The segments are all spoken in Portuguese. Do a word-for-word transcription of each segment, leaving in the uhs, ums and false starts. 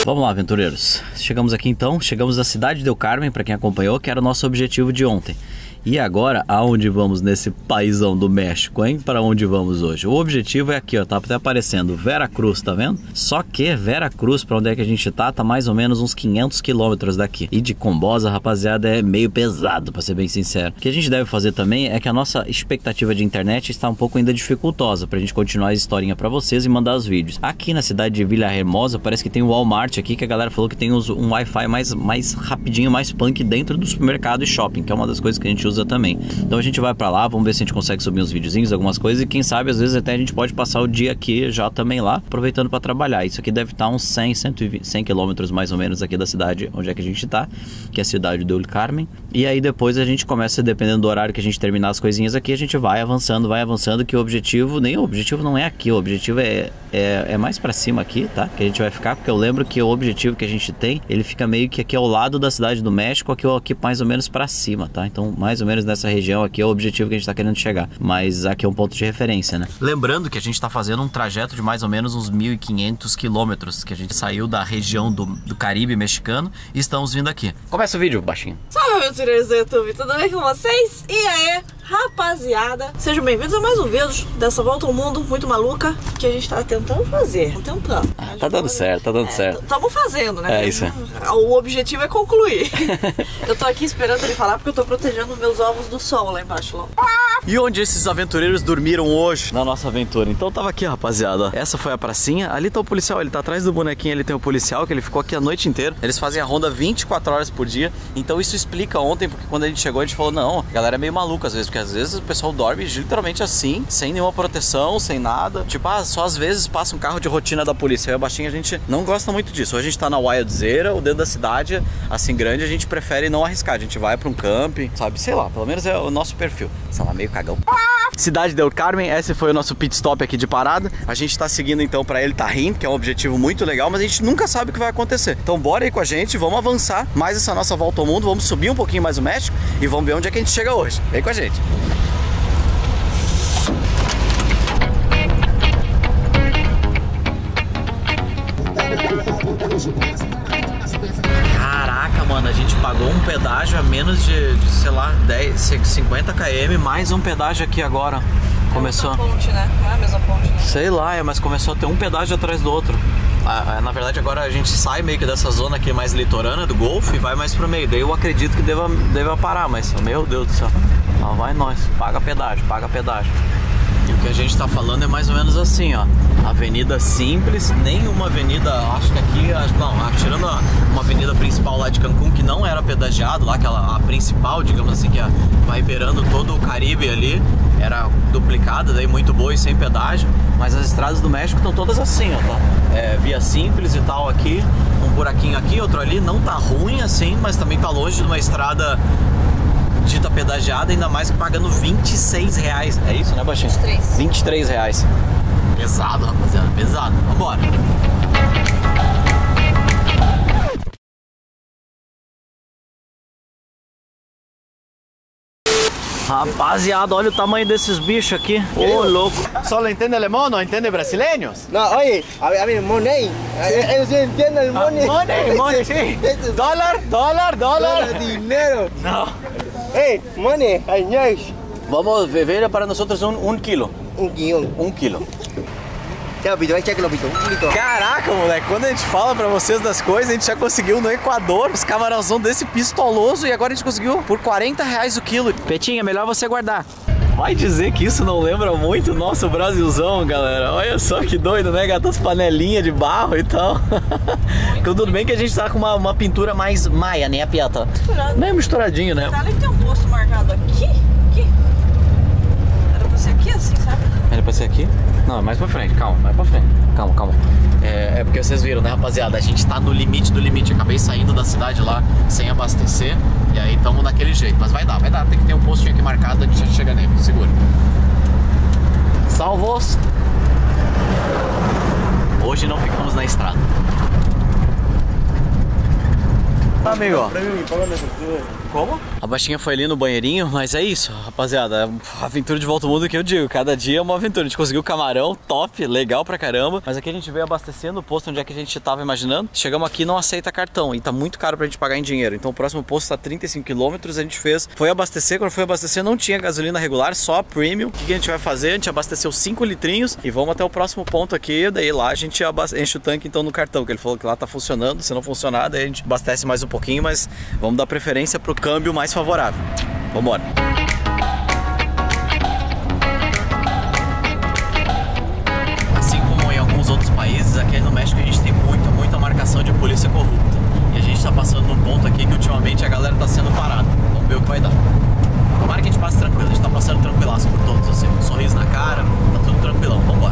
Vamos lá, aventureiros. Chegamos aqui então, chegamos à cidade de Del Carmen, para quem acompanhou, que era o nosso objetivo de ontem. E agora, aonde vamos nesse paizão do México, hein? Para onde vamos hoje? O objetivo é aqui, ó, tá até aparecendo Vera Cruz, tá vendo? Só que Vera Cruz, para onde é que a gente tá, tá mais ou menos uns quinhentos quilômetros daqui. E de Combosa, rapaziada, é meio pesado, para ser bem sincero. O que a gente deve fazer também é que a nossa expectativa de internet está um pouco ainda dificultosa, pra gente continuar a historinha para vocês e mandar os vídeos. Aqui na cidade de Villahermosa, parece que tem um Walmart aqui, que a galera falou que tem um Wi-Fi mais, mais rapidinho, mais punk dentro do supermercado e shopping, que é uma das coisas que a gente usa também. Então a gente vai pra lá, vamos ver se a gente consegue subir uns videozinhos, algumas coisas, e quem sabe às vezes até a gente pode passar o dia aqui já também lá, aproveitando pra trabalhar. Isso aqui deve estar uns cem, cento e vinte, cem quilômetros mais ou menos aqui da cidade onde é que a gente tá, que é a cidade de Del Carmen. E aí depois a gente começa, dependendo do horário que a gente terminar as coisinhas aqui, a gente vai avançando, vai avançando, que o objetivo, nem o objetivo não é aqui, o objetivo é, é, é mais pra cima aqui, tá? Que a gente vai ficar, porque eu lembro que o objetivo que a gente tem, ele fica meio que aqui ao lado da cidade do México, aqui, aqui mais ou menos pra cima, tá? Então mais ou menos nessa região aqui é o objetivo que a gente tá querendo chegar, mas aqui é um ponto de referência, né? Lembrando que a gente tá fazendo um trajeto de mais ou menos uns mil e quinhentos quilômetros, que a gente saiu da região do, do Caribe mexicano e estamos vindo aqui. Começa o vídeo, baixinho. Salve, aventureiros do YouTube, tudo bem com vocês? E aí, rapaziada? Sejam bem-vindos a mais um vídeo dessa volta ao mundo muito maluca que a gente tá tentando fazer, tentando. Ah, tá dando certo, tá dando é, certo. Estamos fazendo, né? É isso. O objetivo é concluir. Eu tô aqui esperando ele falar porque eu tô protegendo meus ovos do sol lá embaixo. Lá. E onde esses aventureiros dormiram hoje na nossa aventura? Então tava aqui, rapaziada. Essa foi a pracinha. Ali tá o policial, ele tá atrás do bonequinho, ele tem o policial, que ele ficou aqui a noite inteira. Eles fazem a ronda vinte e quatro horas por dia. Então isso explica ontem, porque quando a gente chegou, a gente falou, não, a galera é meio maluca às vezes, porque às vezes o pessoal dorme literalmente assim, sem nenhuma proteção, sem nada. Tipo, ah, só às vezes passa um carro de rotina da polícia. Aí a baixinha a gente não gosta muito disso. Ou a gente tá na Wildzeira, ou dentro da cidade, assim, grande, a gente prefere não arriscar. A gente vai pra um camping, sabe? Sei lá, pelo menos é o nosso perfil. Sei lá, meio cagão. Cidade de Del Carmen, esse foi o nosso pit stop aqui de parada. A gente tá seguindo então pra El Tajín, que é um objetivo muito legal, mas a gente nunca sabe o que vai acontecer. Então bora aí com a gente, vamos avançar mais essa nossa volta ao mundo, vamos subir um pouquinho mais o México e vamos ver onde é que a gente chega hoje. Vem com a gente. Caraca, mano, a gente pagou um pedágio a menos de, de sei lá, dez, cinquenta quilômetros, mais um pedágio aqui agora. Começou. É a mesma ponte, né? Não é a mesma ponte, né? Sei lá, é, mas começou a ter um pedágio atrás do outro. Ah, na verdade agora a gente sai meio que dessa zona aqui mais litorânea do Golfo e vai mais pro meio. Daí eu acredito que deva, deva parar, mas meu Deus do céu. Lá vai nós, paga pedágio, paga pedágio. E o que a gente tá falando é mais ou menos assim, ó. Avenida simples, nenhuma avenida, acho que aqui, não, tirando uma avenida principal lá de Cancún, que não era pedagiado, lá aquela a principal, digamos assim, que vai beirando todo o Caribe ali, era duplicada, daí muito boa e sem pedágio. Mas as estradas do México estão todas assim, ó, tá? É, via simples e tal aqui, um buraquinho aqui, outro ali, não tá ruim assim, mas também tá longe de uma estrada dita pedagiada, ainda mais pagando vinte e seis reais. É isso, né, baixinho? vinte e três. vinte e três reais. Pesado, rapaziada, pesado. Vambora. Rapaziada, olha o tamanho desses bichos aqui. Ô, oh, louco. ¿Solo entiende alemán, no entiende brasileños? No, oye, a ver, a ver, money. Ellos sí entienden el money. Ah, money, money, sí. Dólar, dólar, dólar. Dinero. No. Hey, money, años. Vamos ver para nosotros un, un kilo. Um quilo. Um quilo. Caraca, moleque, quando a gente fala pra vocês das coisas, a gente já conseguiu no Equador os camarãozão desse pistoloso e agora a gente conseguiu por quarenta reais o quilo. Petinha, é melhor você guardar. Vai dizer que isso não lembra muito o nosso Brasilzão, galera. Olha só que doido, né, gata? As panelinhas de barro e tal. Tudo bem que a gente tá com uma, uma pintura mais maia, né, a piata? Misturado. Meio misturadinho, né? Tá ali que tem um posto marcado aqui, aqui. Era pra ser aqui assim, sabe? Era pra ser aqui? Não, é mais pra frente, calma, mais pra frente. Calma, calma. É, é porque vocês viram, né, rapaziada? A gente tá no limite do limite. Eu acabei saindo da cidade lá sem abastecer. E aí tamo naquele jeito. Mas vai dar, vai dar. Tem que ter um postinho aqui marcado, a gente já chega nele. Segura. Salvos! Hoje não ficamos na estrada. amigo. Premio y pagan efectivo. Como? A baixinha foi ali no banheirinho, mas é isso, rapaziada. A aventura de volta ao mundo que eu digo. Cada dia é uma aventura. A gente conseguiu camarão, top, legal pra caramba. Mas aqui a gente veio abastecendo o posto onde é que a gente tava imaginando. Chegamos aqui e não aceita cartão. E tá muito caro pra gente pagar em dinheiro. Então o próximo posto tá trinta e cinco quilômetros. A gente fez, foi abastecer. Quando foi abastecer, não tinha gasolina regular, só premium. O que a gente vai fazer? A gente abasteceu cinco litrinhos e vamos até o próximo ponto aqui. Daí lá a gente enche o tanque então no cartão. Que ele falou que lá tá funcionando. Se não funcionar, daí a gente abastece mais um pouquinho. Mas vamos dar preferência pro câmbio mais favorável. Vambora. Assim como em alguns outros países, aqui no México a gente tem muita, muita marcação de polícia corrupta. E a gente tá passando num ponto aqui que ultimamente a galera tá sendo parada. Vamos ver o que vai dar. Tomara que a gente passe tranquilo, a gente tá passando tranquilaço por todos, assim, um sorriso na cara, tá tudo tranquilão. Vambora.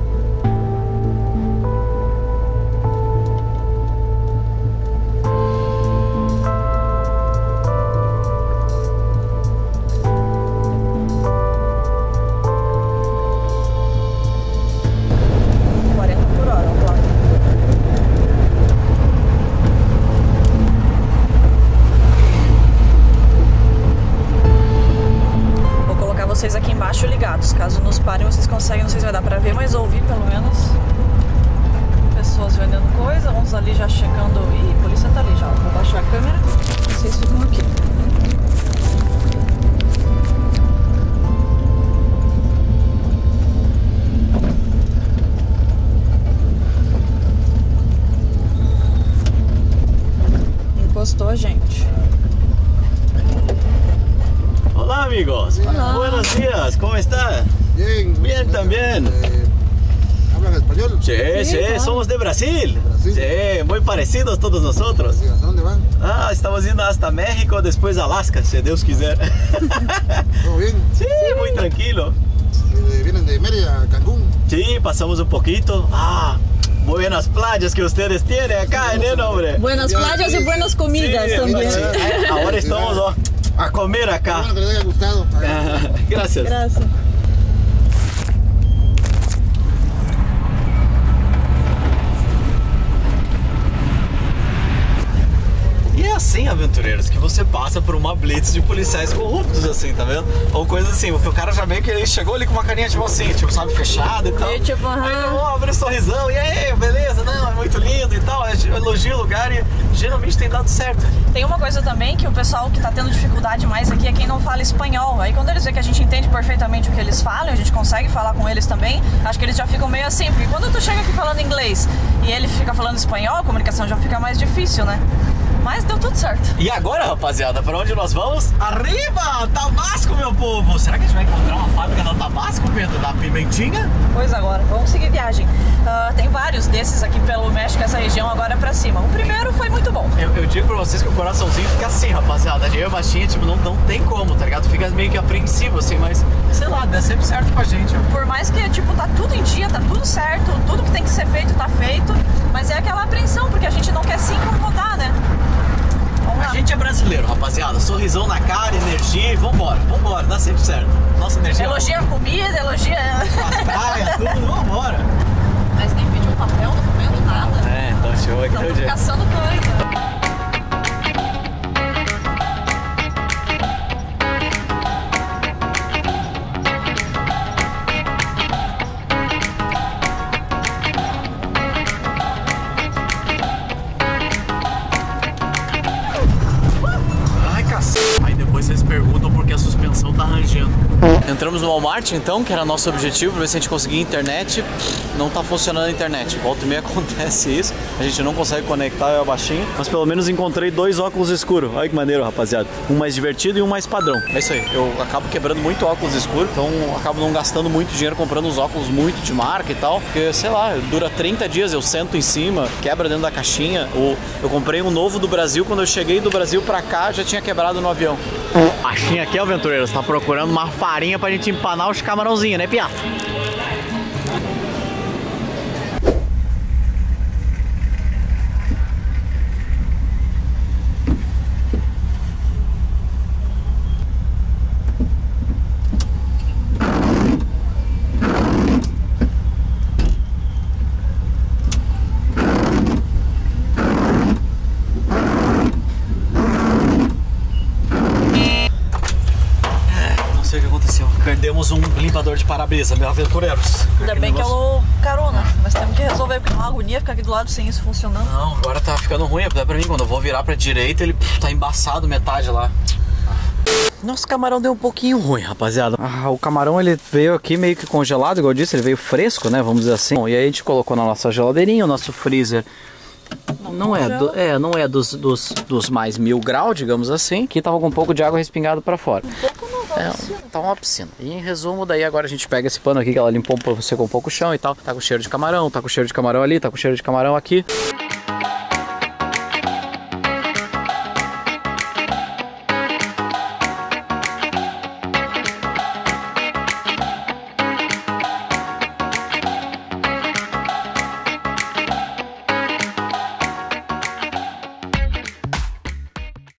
Vocês aqui embaixo ligados, caso nos parem vocês conseguem, não sei se vai dar pra ver, mas ouvir pelo menos pessoas vendendo coisa, uns ali já chegando e a polícia tá ali já, vou baixar a câmera, vocês ficam aqui. Encostou a gente. Hola amigos, Hola. Buenos días, ¿cómo está? Bien. Bien también. Eh, ¿Hablan español? Sí, sí, Sí, claro. somos de Brasil. Brasil. Sí, muy parecidos todos nosotros. Sí, ¿a dónde van? Ah, estamos indo hasta México, después Alaska, si Dios quiser. ¿Todo bien? Sí, muy tranquilo. Eh, ¿Vienen de Mérida a Cancún? Sí, pasamos un poquito. Ah, buenas playas que ustedes tienen acá, ¿eh, hombre? Buenas playas y buenas comidas Sí, también. sí. Ahora estamos oh, a comer acá. Bueno, que les haya gustado. Gracias. Graças. E é assim, aventureiros, que você passa por uma blitz de policiais corruptos, assim, tá vendo? Ou coisa assim, porque o cara já meio que ele chegou ali com uma carinha tipo assim, tipo, sabe, fechada e tal. E tipo, aham. Aí eu abro um sorrisão, e aí, beleza? Não, é muito lindo e tal. Eu elogio o lugar e geralmente tem dado certo. Tem uma coisa também que o pessoal que tá tendo dificuldade mais aqui é quem não fala espanhol. Aí quando eles veem que a gente entende perfeitamente o que eles falam, a gente consegue falar com eles também, acho que eles já ficam meio assim, porque quando tu chega aqui falando inglês e ele fica falando espanhol, a comunicação já fica mais difícil, né? Mas deu tudo certo. E agora, rapaziada, pra onde nós vamos? Arriba! Tabasco, meu povo! Será que a gente vai encontrar uma fábrica da Tabasco, Pedro? Da pimentinha? Pois agora, vamos seguir viagem. Uh, tem vários desses aqui pelo México, essa região agora pra cima. O primeiro foi muito bom. Eu, eu digo pra vocês que o coraçãozinho fica assim, rapaziada. A gente baixinha, tipo, não, não tem como, tá ligado? Fica meio que apreensivo, assim, mas, sei lá, dá sempre certo com a gente. Por mais que, tipo, tá tudo em dia, tá tudo certo, tudo que tem que ser feito tá feito, mas é aquela apreensão, porque a gente não quer se incomodar, né? Vamos lá. A gente é brasileiro, rapaziada. Sorrisão na cara, energia e vambora, vambora, dá sempre certo. Nossa energia. Elogia a comida, elogia... As praias, tudo, vambora. Mas nem pediu papel, documento, nada. É, então show aqui Estamos o dia. caçando coisa. Aí depois vocês perguntam por que a suspensão tá rangendo. Entramos no Walmart então, que era nosso objetivo, pra ver se a gente conseguia internet. Não tá funcionando a internet. Volta e meia acontece isso. A gente não consegue conectar, eu baixinho. Mas pelo menos encontrei dois óculos escuros. Olha que maneiro, rapaziada. Um mais divertido e um mais padrão. É isso aí. Eu acabo quebrando muito óculos escuros, então acabo não gastando muito dinheiro comprando uns óculos muito de marca e tal. Porque, sei lá, dura trinta dias, eu sento em cima, quebra dentro da caixinha. Ou eu comprei um novo do Brasil, quando eu cheguei do Brasil pra cá, já tinha quebrado no avião. Baixinho aqui, aventureiro, você tá procurando uma farinha pra gente empanar os camarãozinhos, né, Piata? temos um limpador de para-brisa, meu aventureiros. Ainda bem que é o carona, mas temos que resolver, porque é uma agonia ficar aqui do lado sem isso funcionando. Não, agora tá ficando ruim, até pra mim, quando eu vou virar pra direita, ele pff, tá embaçado metade lá. Nosso camarão deu um pouquinho ruim, rapaziada. Ah, o camarão ele veio aqui meio que congelado, igual eu disse, ele veio fresco, né, vamos dizer assim. Bom, e aí a gente colocou na nossa geladeirinha, o nosso freezer não, não é, do, é, não é dos, dos, dos mais mil graus, digamos assim. Aqui tava com um pouco de água respingado pra fora. Um pouco não, tá uma piscina. É, tá uma piscina. E em resumo, daí agora a gente pega esse pano aqui que ela limpou, secou um pouco o chão e tal. Tá com cheiro de camarão, tá com cheiro de camarão ali, tá com cheiro de camarão aqui.